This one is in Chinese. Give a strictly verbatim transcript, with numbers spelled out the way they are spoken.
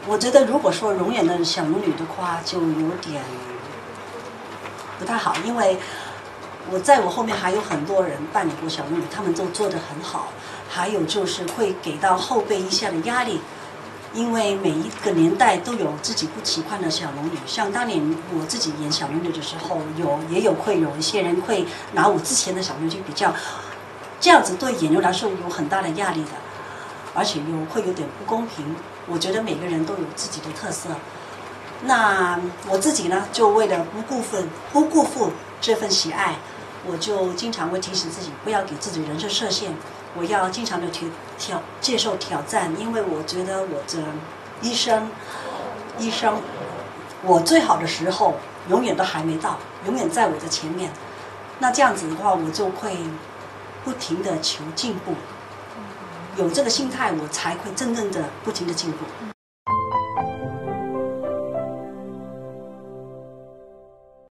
我觉得如果说永远的小龙女的话，就有点不太好，因为我在我后面还有很多人扮演过小龙女，他们都做得很好。还有就是会给到后辈一下的压力，因为每一个年代都有自己不习惯的小龙女。像当年我自己演小龙女的时候，有也有会有一些人会拿我之前的小龙女去比较，这样子对演员来说有很大的压力的，而且有会有点不公平。我觉得每个人都有自己的特色。那我自己呢，就为了不辜负不辜负这份喜爱，我就经常会提醒自己，不要给自己人生设限。我要经常的挑挑接受挑战，因为我觉得我的一生，一生，我最好的时候永远都还没到，永远在我的前面。那这样子的话，我就会不停的求进步，有这个心态，我才会真正的不停的进步。